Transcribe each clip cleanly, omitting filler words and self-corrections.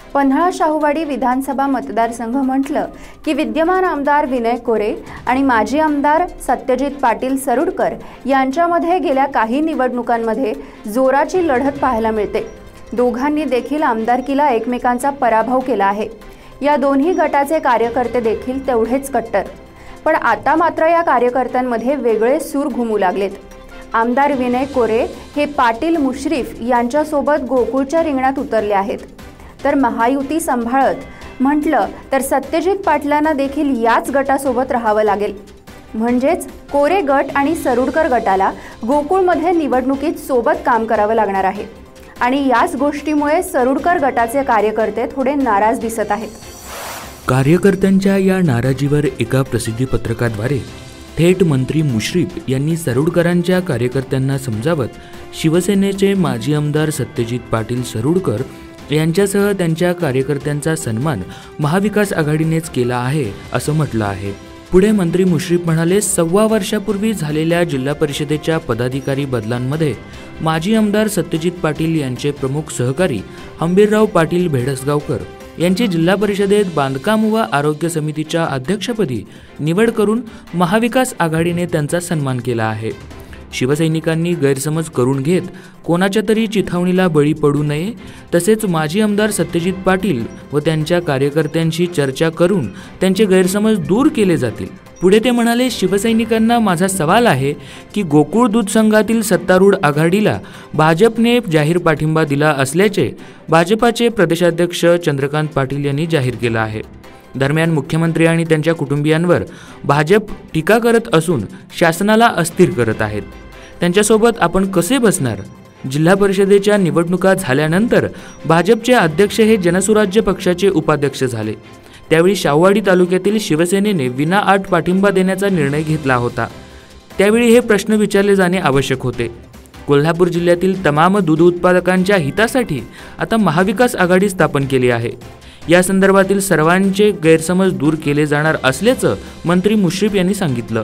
पन्हाळा शाहूवाडी विधानसभा मतदारसंघ म्हटलं की विद्यमान आमदार विनय कोरे आणि माजी आमदार सत्यजित पाटील सरुडकर यांच्यामध्ये गेल्या काही निवडणुकांमध्ये जोराची लढत पाहायला मिळते। दोघांनी देखील आमदारकीला एकमेकांचा पराभव केला आहे। या दोन्ही गटाचे कार्यकर्ते देखील तेवढेच कट्टर, पण आता मात्र या कार्यकर्त्यांमध्ये वेगळे सूर घुमू लागलेत। आमदार विनय कोरे हे पाटील मुश्रीफ यांच्यासोबत गोकुळच्या रिंगणात उतरले आहेत, तर महायुती सांभाळत म्हटलं तर सत्यजित पाटलांना देखील याच गटासोबत राहावं लागेल। म्हणजेच कोरे गट आणि सरुडकर गटाला गोकुळमध्ये निवडणुकीत सोबत काम करावं लागणार आहे आणि याच गोष्टीमुळे सरुडकर गटाचे कार्यकर्ते थोडे नाराज दिसत आहेत। कार्यकर्त्यांच्या या नाराजीवर एका प्रसिद्धी पत्रकाद्वारे थेट मंत्री मुश्रीफ यांनी सरुडकरांच्या कार्यकर्त्यांना समजावत शिवसेनेचे माजी आमदार सत्यजित पाटील सरुडकर यांच्यासह त्यांच्या कार्यकर्त्यांचा सन्मान महाविकास आघाडीनेच केला आहे असं म्हटलं आहे। पुढे मंत्री मुश्रीफ म्हणाले, 1.25 वर्षापूर्वी झालेल्या जिल्हा परिषदेच्या पदाधिकारी बदलांमध्ये माजी आमदार सत्यजित पाटील यांचे प्रमुख सहकारी हंबीरराव पाटील भेडसगावकर यांची जिल्हा परिषदेत बांधकाम व आरोग्य समितीच्या अध्यक्षपदी निवड करून महाविकास आघाडीने त्यांचा सन्मान केला आहे। शिवसैनिकांनी गैरसमज करून घेत कोणाच्या तरी चिथावणीला बळी पडू नये, तसेच माजी आमदार सत्यजित पाटील व त्यांच्या कार्यकर्त्यांशी चर्चा करून त्यांचे गैरसमज दूर केले जातील। पुढे ते म्हणाले, शिवसैनिकांना माझा सवाल आहे की गोकुळ दूध संघातील सत्तारूढ आघाडीला भाजपने जाहीर पाठिंबा दिला असल्याचे भाजपाचे प्रदेशाध्यक्ष चंद्रकांत पाटील यांनी जाहीर केलं आहे। दरम्यान मुख्यमंत्री आणि त्यांच्या कुटुंबियांवर भाजप टीका करत असून शासनाला अस्थिर करत आहेत। त्यांच्यासोबत आपण कसे बसणार? जिल्हा परिषदेच्या निवडणुका झाल्यानंतर भाजपचे अध्यक्ष हे जनसुराज्य पक्षाचे उपाध्यक्ष झाले। त्यावेळी शाहूवाडी तालुक्यातील शिवसेनेने विनाअट पाठिंबा देण्याचा निर्णय घेतला होता। त्यावेळी हे प्रश्न विचारले जाणे आवश्यक होते। कोल्हापूर जिल्ह्यातील तमाम दूध उत्पादकांच्या हितासाठी आता महाविकास आघाडी स्थापन केली आहे। या संदर्भातील सर्वांचे गैरसमज दूर केले जाणार असल्याचं मंत्री मुश्रीफ यांनी सांगितलं।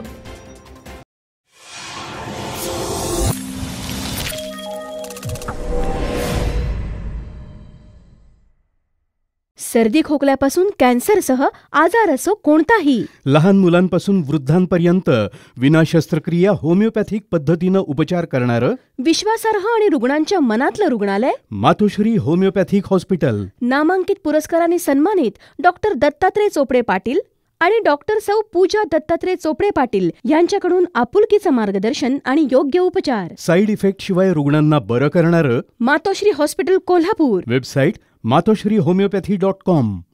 सर्दी खोकल्यापासून कॅन्सरसह आजार असो कोणताही, लहान मुलांपासून वृद्धांपर्यंत विना शस्त्रक्रिया होमिओपॅथिक पद्धतीनं उपचार करणारं विश्वासार्ह आणि रुग्णांच्या मनातलं रुग्णालय मातोश्री होमिओपॅथिक हॉस्पिटल। नामांकित पुरस्कारांनी सन्मानित डॉक्टर दत्तात्रय चोपडे पाटील आणि डॉक्टर सौ पूजा दत्तात्रय चोपडे पाटील यांच्याकडून आपुलकीचं मार्गदर्शन आणि योग्य उपचार, साईड इफेक्ट शिवाय रुग्णांना बरं करणारं मातोश्री हॉस्पिटल कोल्हापूर। Website matoshrihomeopathy.com।